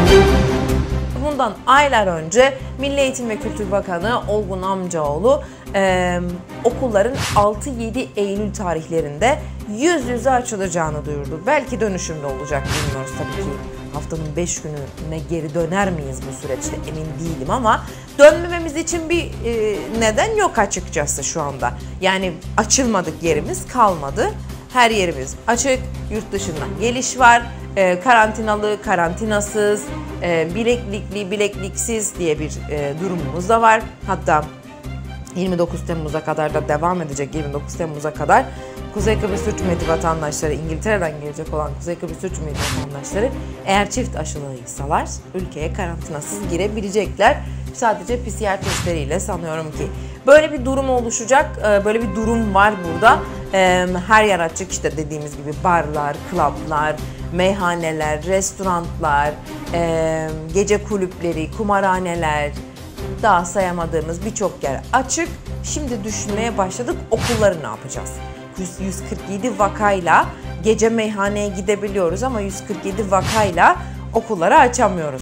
Bundan aylar önce Milli Eğitim ve Kültür Bakanı Olgun Amcaoğlu okulların 6-7 Eylül tarihlerinde yüz yüze açılacağını duyurdu. Belki dönüşümlü olacak, bilmiyoruz tabii ki. Haftanın 5 gününe geri döner miyiz bu süreçte emin değilim ama dönmememiz için bir neden yok açıkçası şu anda. Yani açılmadık yerimiz kalmadı. Her yerimiz açık, yurt dışından geliş var, karantinalı, karantinasız, bileklikli, bilekliksiz diye bir durumumuz da var. Hatta 29 Temmuz'a kadar da devam edecek. 29 Temmuz'a kadar Kuzey Kıbrıs Türk Cumhuriyeti vatandaşları, İngiltere'den gelecek olan Kuzey Kıbrıs Türk Cumhuriyeti vatandaşları eğer çift aşılıysalar ülkeye karantinasız girebilecekler. Sadece PCR testleriyle sanıyorum ki. Böyle bir durum oluşacak, böyle bir durum var burada. Her yer açık, işte dediğimiz gibi barlar, klaplar, meyhaneler, restoranlar, gece kulüpleri, kumarhaneler, daha sayamadığımız birçok yer açık. Şimdi düşünmeye başladık, okulları ne yapacağız? 147 vakayla gece meyhaneye gidebiliyoruz ama 147 vakayla okulları açamıyoruz.